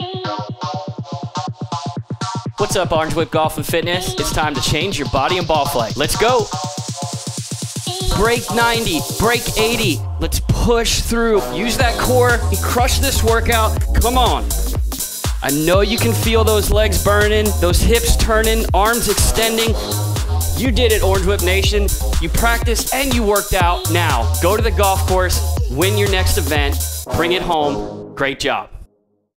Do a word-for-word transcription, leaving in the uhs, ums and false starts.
What's up, Orange Whip Golf and Fitness? It's time to change your body and ball flight. Let's go. Break ninety, break eighty. Let's push through. Use that core and crush this workout. Come on. I know you can feel those legs burning, those hips turning, arms extending. You did it, Orange Whip Nation. You practiced and you worked out. Now, go to the golf course, win your next event, bring it home. Great job.